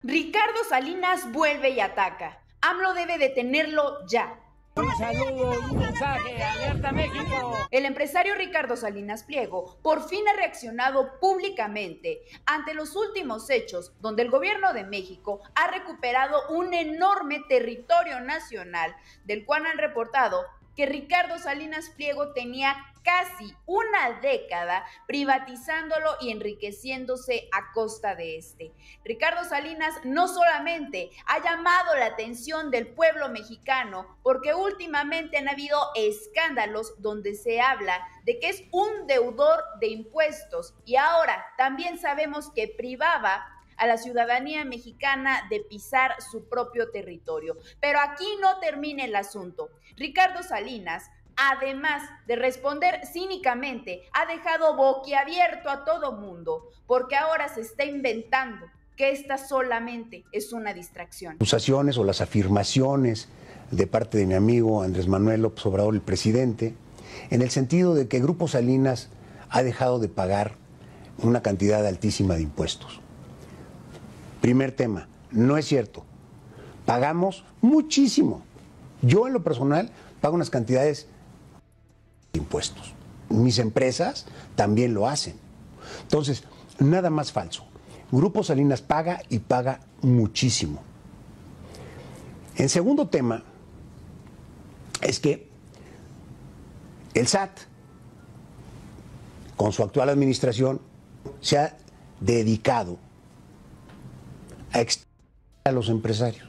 Ricardo Salinas vuelve y ataca. AMLO debe detenerlo ya. Un saludo y un mensaje, alerta México. El empresario Ricardo Salinas Pliego por fin ha reaccionado públicamente ante los últimos hechos donde el gobierno de México ha recuperado un enorme territorio nacional, del cual han reportado que Ricardo Salinas Pliego tenía casi una década privatizándolo y enriqueciéndose a costa de este. Ricardo Salinas no solamente ha llamado la atención del pueblo mexicano, porque últimamente han habido escándalos donde se habla de que es un deudor de impuestos, y ahora también sabemos que privaba a la ciudadanía mexicana de pisar su propio territorio. Pero aquí no termina el asunto. Ricardo Salinas, además de responder cínicamente, ha dejado boquiabierto a todo mundo, porque ahora se está inventando que esta solamente es una distracción. Acusaciones o las afirmaciones de parte de mi amigo Andrés Manuel López Obrador, el presidente, en el sentido de que Grupo Salinas ha dejado de pagar una cantidad altísima de impuestos. Primer tema, no es cierto. Pagamos muchísimo. Yo en lo personal pago unas cantidades de impuestos. Mis empresas también lo hacen. Entonces, nada más falso. Grupo Salinas paga y paga muchísimo. En segundo tema, es que el SAT, con su actual administración, se ha dedicado a extorsionar a los empresarios.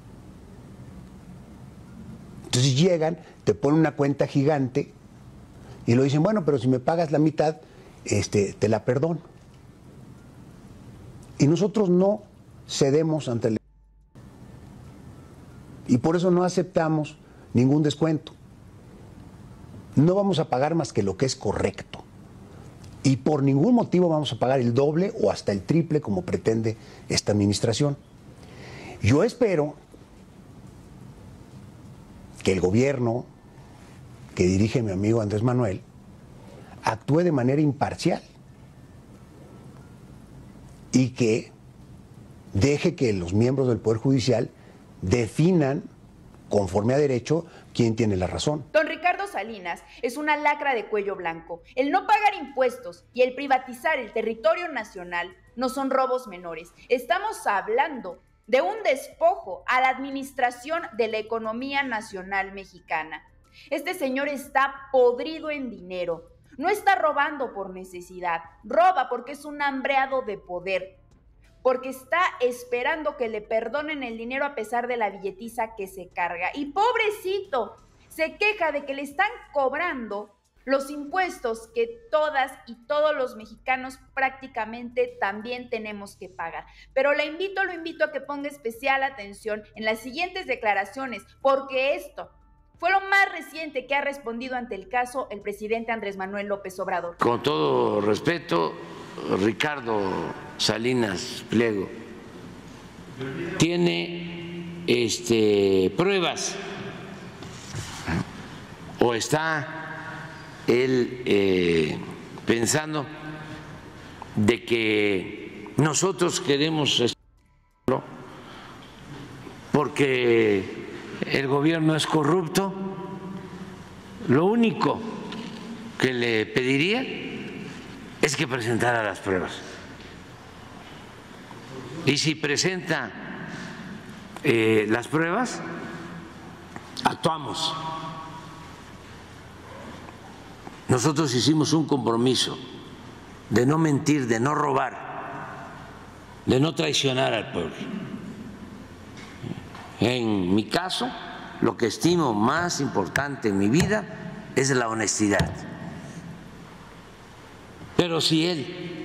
Entonces llegan, te ponen una cuenta gigante y lo dicen, bueno, pero si me pagas la mitad, te la perdono. Y nosotros no cedemos ante el... Y por eso no aceptamos ningún descuento. No vamos a pagar más que lo que es correcto. Y por ningún motivo vamos a pagar el doble o hasta el triple como pretende esta administración. Yo espero que el gobierno que dirige mi amigo Andrés Manuel actúe de manera imparcial y que deje que los miembros del Poder Judicial definan conforme a derecho quién tiene la razón. Don Ricardo Salinas es una lacra de cuello blanco. El no pagar impuestos y el privatizar el territorio nacional no son robos menores. Estamos hablando de un despojo a la administración de la economía nacional mexicana. Este señor está podrido en dinero. No está robando por necesidad, roba porque es un hambreado de poder, porque está esperando que le perdonen el dinero a pesar de la billetiza que se carga. Y pobrecito, se queja de que le están cobrando los impuestos que todas y todos los mexicanos prácticamente también tenemos que pagar. Pero lo invito a que ponga especial atención en las siguientes declaraciones, porque esto fue lo más reciente que ha respondido ante el caso el presidente Andrés Manuel López Obrador. Con todo respeto, Ricardo Salinas Pliego tiene pruebas o está él pensando de que nosotros queremos porque el gobierno es corrupto. Lo único que le pediría es que presentara las pruebas. Y si presenta las pruebas, actuamos. Nosotros hicimos un compromiso de no mentir, de no robar, de no traicionar al pueblo. En mi caso, lo que estimo más importante en mi vida es la honestidad. Pero si él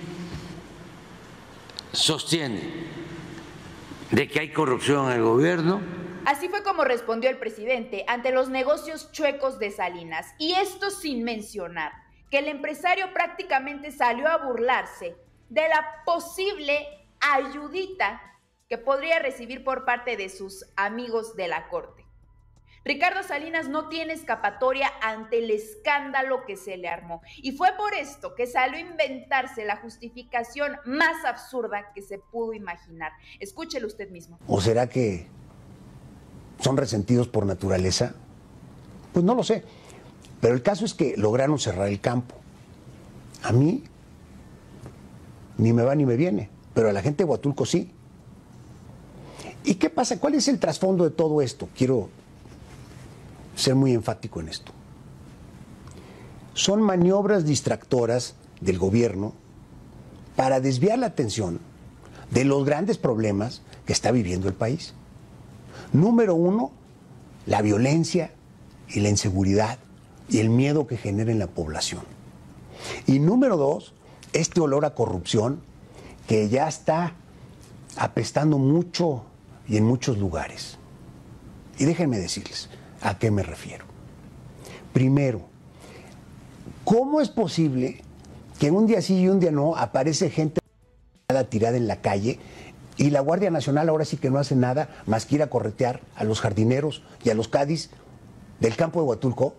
sostiene de que hay corrupción en el gobierno. Así fue como respondió el presidente ante los negocios chuecos de Salinas, y esto sin mencionar que el empresario prácticamente salió a burlarse de la posible ayudita que podría recibir por parte de sus amigos de la corte. Ricardo Salinas no tiene escapatoria ante el escándalo que se le armó. Y fue por esto que salió a inventarse la justificación más absurda que se pudo imaginar. Escúchelo usted mismo. ¿O será que son resentidos por naturaleza? Pues no lo sé. Pero el caso es que lograron cerrar el campo. A mí ni me va ni me viene, pero a la gente de Huatulco sí. ¿Y qué pasa? ¿Cuál es el trasfondo de todo esto? Quiero ser muy enfático en esto. Son maniobras distractoras del gobierno para desviar la atención de los grandes problemas que está viviendo el país. Número uno, la violencia y la inseguridad y el miedo que genera en la población. Y número dos, este olor a corrupción que ya está apestando mucho y en muchos lugares. Y déjenme decirles a qué me refiero. Primero, ¿cómo es posible que un día sí y un día no aparece gente tirada en la calle y la Guardia Nacional ahora sí que no hace nada más que ir a corretear a los jardineros y a los cadis del campo de Huatulco?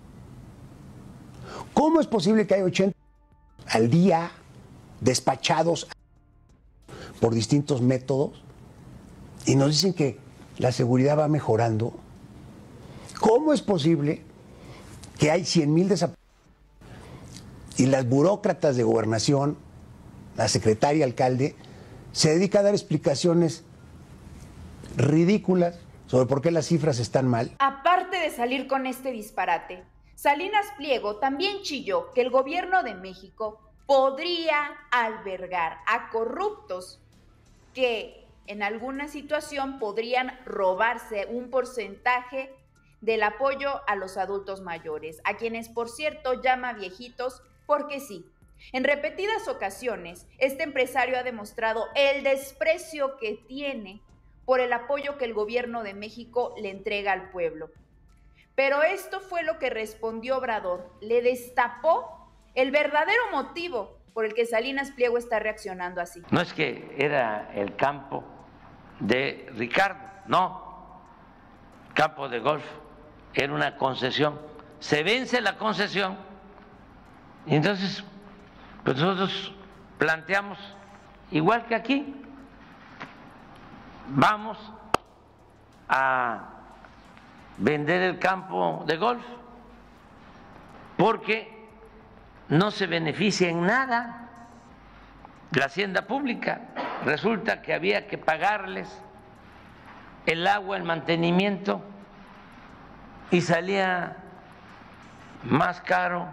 ¿Cómo es posible que hay 80 al día despachados por distintos métodos y nos dicen que la seguridad va mejorando? ¿Cómo es posible que hay 100,000 desaparecidos y las burócratas de gobernación, la secretaria, alcalde, se dedica a dar explicaciones ridículas sobre por qué las cifras están mal? Aparte de salir con este disparate, Salinas Pliego también chilló que el gobierno de México podría albergar a corruptos que en alguna situación podrían robarse un porcentaje del apoyo a los adultos mayores, a quienes, por cierto, llama viejitos porque sí. En repetidas ocasiones, este empresario ha demostrado el desprecio que tiene por el apoyo que el gobierno de México le entrega al pueblo. Pero esto fue lo que respondió Obrador. Le destapó el verdadero motivo por el que Salinas Pliego está reaccionando así. No es que era el campo de Ricardo, no. Campo de golf era una concesión. Se vence la concesión y entonces pues nosotros planteamos igual que aquí. Vamos a vender el campo de golf porque no se beneficia en nada la hacienda pública. Resulta que había que pagarles el agua, el mantenimiento, y salía más caro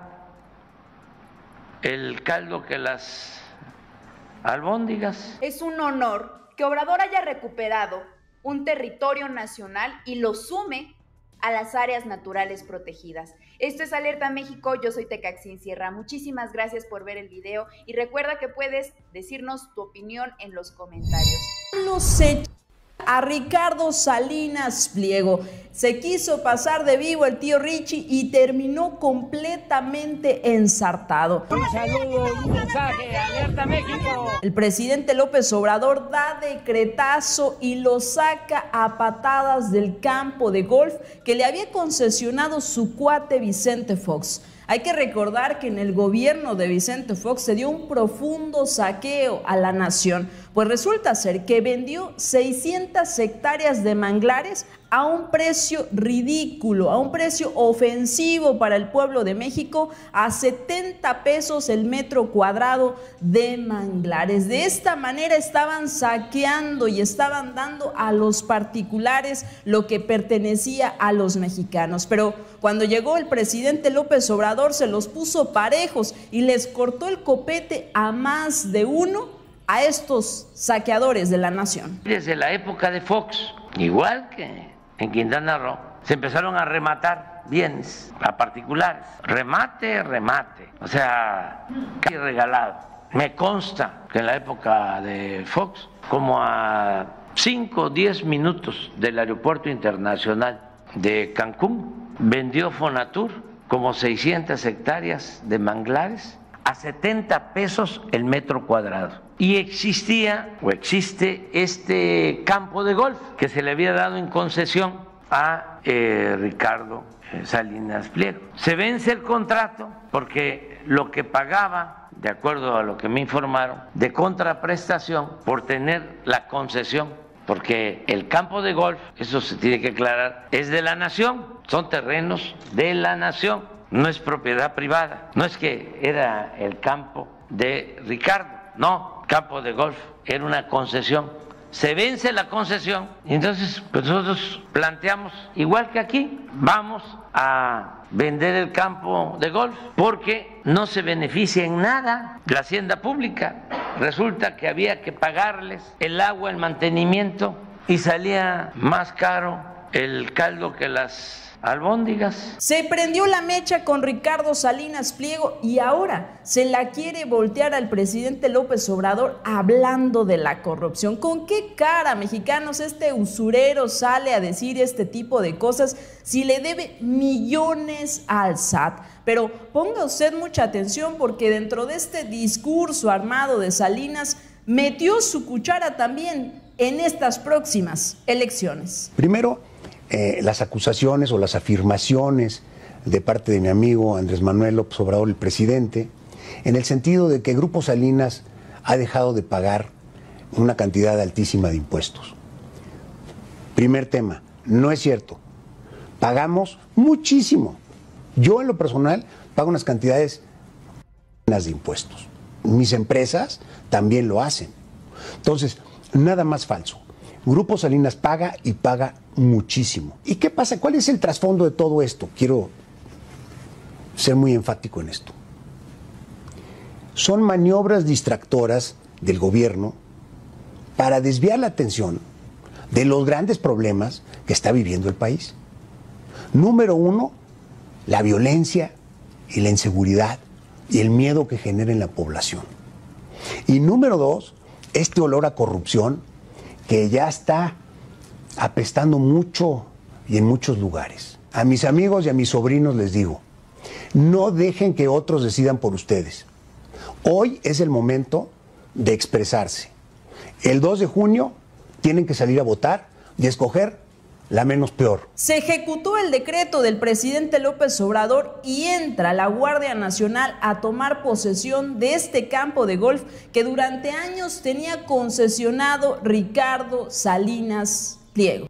el caldo que las albóndigas. Es un honor que Obrador haya recuperado un territorio nacional y lo sume a las áreas naturales protegidas. Esto es Alerta México, yo soy Tecaxin Sierra. Muchísimas gracias por ver el video y recuerda que puedes decirnos tu opinión en los comentarios. Los hechos a Ricardo Salinas Pliego. Se quiso pasar de vivo el tío Richie y terminó completamente ensartado. Un saludo y un mensaje, Alerta México. El presidente López Obrador da decretazo y lo saca a patadas del campo de golf que le había concesionado su cuate Vicente Fox. Hay que recordar que en el gobierno de Vicente Fox se dio un profundo saqueo a la nación, pues resulta ser que vendió 600 hectáreas de manglares a un precio ridículo, a un precio ofensivo para el pueblo de México, a 70 pesos el metro cuadrado de manglares. De esta manera estaban saqueando y estaban dando a los particulares lo que pertenecía a los mexicanos. Pero cuando llegó el presidente López Obrador se los puso parejos y les cortó el copete a más de uno a estos saqueadores de la nación. Desde la época de Fox, igual que en Quintana Roo, se empezaron a rematar bienes a particulares. Remate, o sea, casi regalado. Me consta que en la época de Fox, como a 5 o 10 minutos del aeropuerto internacional de Cancún, vendió Fonatur como 600 hectáreas de manglares a 70 pesos el metro cuadrado. Y existía o existe este campo de golf que se le había dado en concesión a Ricardo Salinas Pliego. Se vence el contrato porque lo que pagaba, de acuerdo a lo que me informaron, de contraprestación por tener la concesión, porque el campo de golf, eso se tiene que aclarar, es de la nación, son terrenos de la nación, no es propiedad privada, no es que era el campo de Ricardo, no, campo de golf era una concesión. Se vence la concesión y entonces pues nosotros planteamos, igual que aquí, vamos a vender el campo de golf porque no se beneficia en nada la hacienda pública. Resulta que había que pagarles el agua, el mantenimiento y salía más caro el caldo que las albóndigas. Se prendió la mecha con Ricardo Salinas Pliego y ahora se la quiere voltear al presidente López Obrador hablando de la corrupción. ¿Con qué cara, mexicanos, este usurero sale a decir este tipo de cosas si le debe millones al SAT? Pero ponga usted mucha atención porque dentro de este discurso armado de Salinas metió su cuchara también en estas próximas elecciones. Primero, las acusaciones o las afirmaciones de parte de mi amigo Andrés Manuel López Obrador, el presidente, en el sentido de que Grupo Salinas ha dejado de pagar una cantidad altísima de impuestos. Primer tema, no es cierto. Pagamos muchísimo. Yo en lo personal pago unas cantidades de impuestos. Mis empresas también lo hacen. Entonces, nada más falso. Grupo Salinas paga y paga muchísimo. ¿Y qué pasa? ¿Cuál es el trasfondo de todo esto? Quiero ser muy enfático en esto. Son maniobras distractoras del gobierno para desviar la atención de los grandes problemas que está viviendo el país. Número uno, la violencia y la inseguridad y el miedo que genera en la población. Y número dos, este olor a corrupción que ya está apestando mucho y en muchos lugares. A mis amigos y a mis sobrinos les digo, no dejen que otros decidan por ustedes. Hoy es el momento de expresarse. El 2 de junio tienen que salir a votar y escoger la menos peor. Se ejecutó el decreto del presidente López Obrador y entra la Guardia Nacional a tomar posesión de este campo de golf que durante años tenía concesionado Ricardo Salinas Pliego.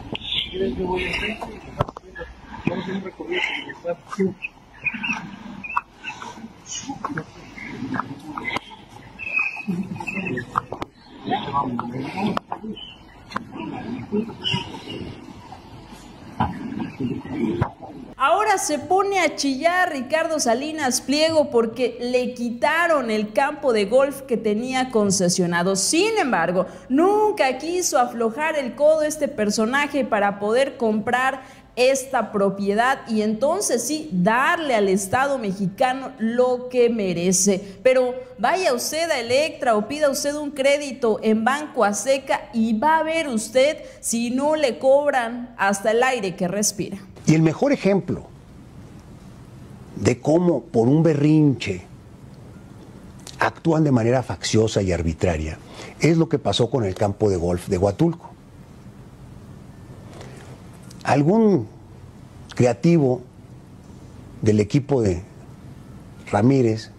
Ahora se pone a chillar Ricardo Salinas Pliego porque le quitaron el campo de golf que tenía concesionado. Sin embargo, nunca quiso aflojar el codo este personaje para poder comprar esta propiedad y entonces sí darle al Estado mexicano lo que merece. Pero vaya usted a Electra o pida usted un crédito en Banco Azteca y va a ver usted si no le cobran hasta el aire que respira. Y el mejor ejemplo de cómo por un berrinche actúan de manera facciosa y arbitraria es lo que pasó con el campo de golf de Huatulco. Algún creativo del equipo de Ramírez,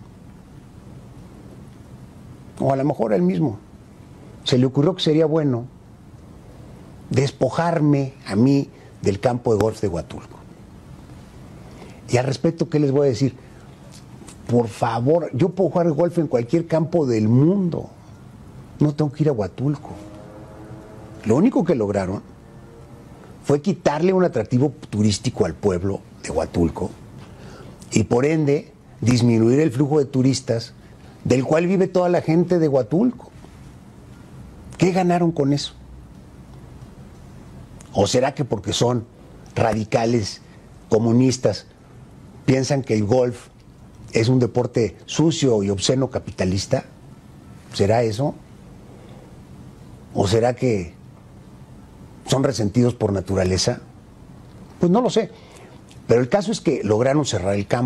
o a lo mejor él mismo, se le ocurrió que sería bueno despojarme a mí del campo de golf de Huatulco. Y al respecto, ¿qué les voy a decir? Por favor, yo puedo jugar golf en cualquier campo del mundo. No tengo que ir a Huatulco. Lo único que lograron fue quitarle un atractivo turístico al pueblo de Huatulco y por ende disminuir el flujo de turistas del cual vive toda la gente de Huatulco. ¿Qué ganaron con eso? ¿O será que porque son radicales, comunistas, piensan que el golf es un deporte sucio y obsceno capitalista? ¿Será eso? ¿O será que son resentidos por naturaleza? Pues no lo sé. Pero el caso es que lograron cerrar el campo.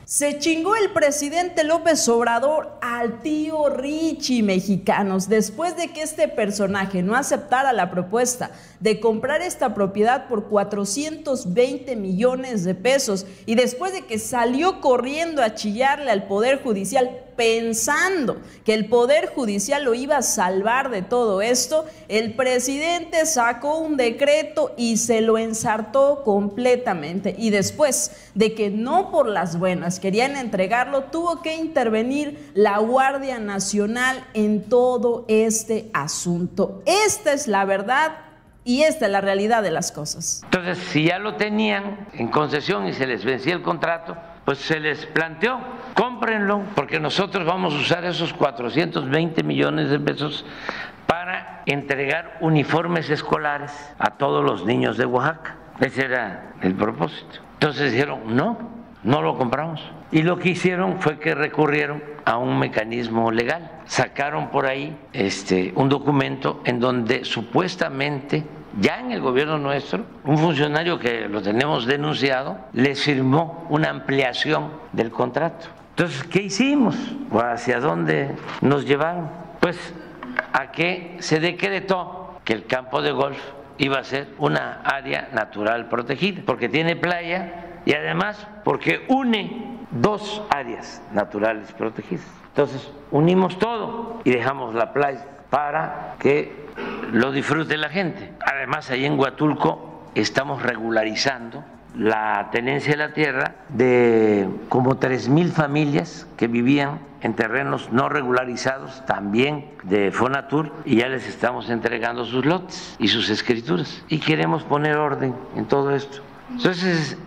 Se chingó el presidente López Obrador al tío Richie, mexicanos, después de que este personaje no aceptara la propuesta de comprar esta propiedad por 420 millones de pesos y después de que salió corriendo a chillarle al Poder Judicial pensando que el Poder Judicial lo iba a salvar de todo esto, el presidente sacó un decreto y se lo ensartó completamente. Y después de que no por las buenas querían entregarlo, tuvo que intervenir la Guardia Nacional en todo este asunto. Esta es la verdad y esta es la realidad de las cosas. Entonces, si ya lo tenían en concesión y se les vencía el contrato, pues se les planteó, cómprenlo, porque nosotros vamos a usar esos 420 millones de pesos para entregar uniformes escolares a todos los niños de Oaxaca. Ese era el propósito. Entonces dijeron, no lo compramos. Y lo que hicieron fue que recurrieron a un mecanismo legal. Sacaron por ahí un documento en donde supuestamente, ya en el gobierno nuestro, un funcionario que lo tenemos denunciado, les firmó una ampliación del contrato. Entonces, ¿qué hicimos? ¿O hacia dónde nos llevaron? Pues a que se decretó que el campo de golf iba a ser una área natural protegida, porque tiene playa y además porque une dos áreas naturales protegidas. Entonces, unimos todo y dejamos la playa para que lo disfrute la gente. Además, ahí en Huatulco estamos regularizando la tenencia de la tierra de como 3,000 familias que vivían en terrenos no regularizados, también de Fonatur, y ya les estamos entregando sus lotes y sus escrituras. Y queremos poner orden en todo esto. Entonces,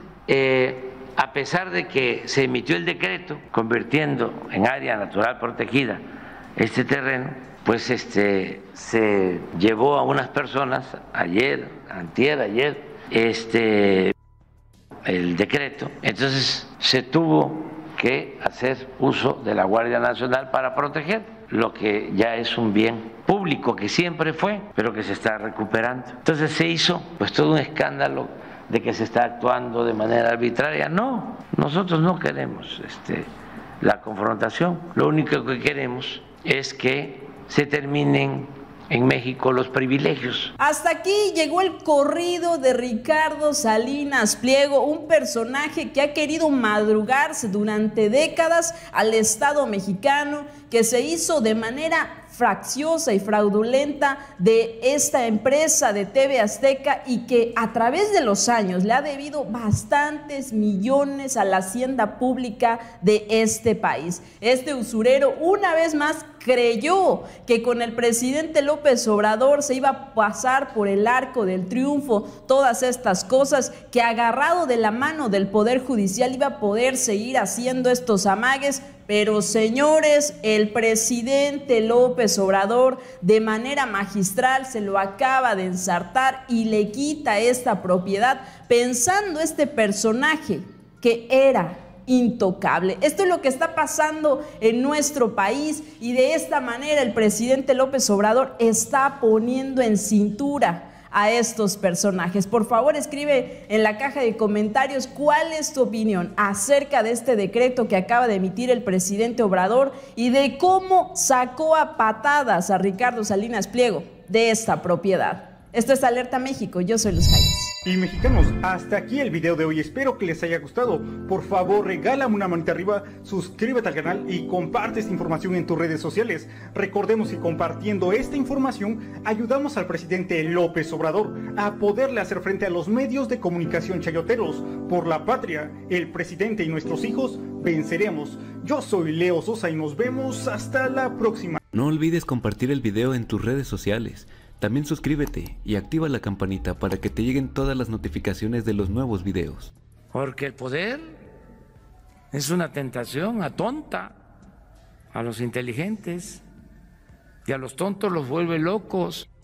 a pesar de que se emitió el decreto convirtiendo en área natural protegida este terreno, pues se llevó a unas personas ayer, el decreto. Entonces se tuvo que hacer uso de la Guardia Nacional para proteger lo que ya es un bien público, que siempre fue, pero que se está recuperando. Entonces se hizo pues todo un escándalo de que se está actuando de manera arbitraria. No, nosotros no queremos la confrontación. Lo único que queremos es que se terminen en México los privilegios. Hasta aquí llegó el corrido de Ricardo Salinas Pliego, un personaje que ha querido madrugarse durante décadas al Estado mexicano, que se hizo de manera facciosa y fraudulenta de esta empresa de TV Azteca y que a través de los años le ha debido bastantes millones a la hacienda pública de este país. Este usurero una vez más creyó que con el presidente López Obrador se iba a pasar por el arco del triunfo todas estas cosas, que agarrado de la mano del Poder Judicial iba a poder seguir haciendo estos amagues. Pero señores, el presidente López Obrador de manera magistral se lo acaba de ensartar y le quita esta propiedad pensando este personaje que era intocable. Esto es lo que está pasando en nuestro país y de esta manera el presidente López Obrador está poniendo en cintura a estos personajes. Por favor, escribe en la caja de comentarios cuál es tu opinión acerca de este decreto que acaba de emitir el presidente Obrador y de cómo sacó a patadas a Ricardo Salinas Pliego de esta propiedad. Esto es Alerta México, yo soy Luz Jaimes. Y mexicanos, hasta aquí el video de hoy, espero que les haya gustado. Por favor, regálame una manita arriba, suscríbete al canal y comparte esta información en tus redes sociales. Recordemos que compartiendo esta información ayudamos al presidente López Obrador a poderle hacer frente a los medios de comunicación chayoteros. Por la patria, el presidente y nuestros hijos venceremos. Yo soy Leo Sosa y nos vemos hasta la próxima. No olvides compartir el video en tus redes sociales. También suscríbete y activa la campanita para que te lleguen todas las notificaciones de los nuevos videos. Porque el poder es una tentación atonta a los inteligentes y a los tontos los vuelve locos.